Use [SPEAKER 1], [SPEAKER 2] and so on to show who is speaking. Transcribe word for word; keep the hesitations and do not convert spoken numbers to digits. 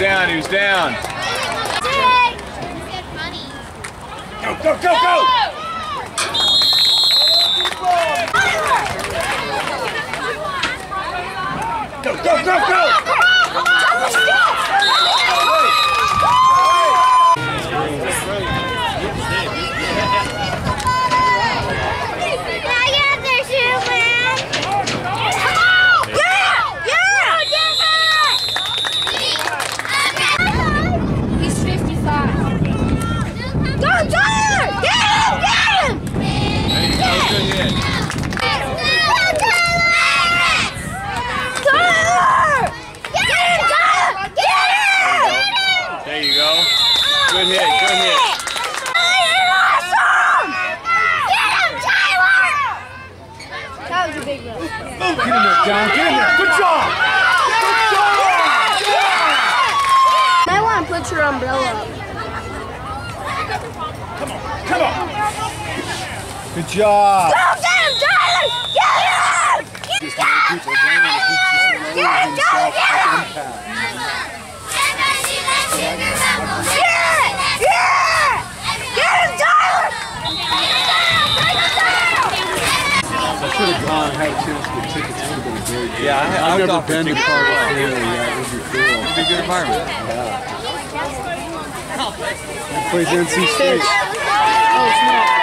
[SPEAKER 1] down, he was down.
[SPEAKER 2] Go, go, go, go! Go, go, go, go!
[SPEAKER 1] Good hit, good hit.
[SPEAKER 3] You're awesome! Get him, Tyler! That was a big one.
[SPEAKER 2] Get in there, John. Get in there. Good job. Good job.
[SPEAKER 3] I want to put your umbrella up.
[SPEAKER 2] Come on, come on. Good job.
[SPEAKER 3] Go get him, Tyler! Get him! Get him! Get him, Tyler! Get him!
[SPEAKER 2] I should have gone and had a chance to get tickets. It would have been very good.
[SPEAKER 1] Yeah, I,
[SPEAKER 2] I've
[SPEAKER 1] I
[SPEAKER 2] never been to Colorado.
[SPEAKER 1] well.
[SPEAKER 2] Yeah, it would be cool.
[SPEAKER 1] It'd be a good environment.
[SPEAKER 2] Yeah. He plays N C State.
[SPEAKER 3] Oh, it's not.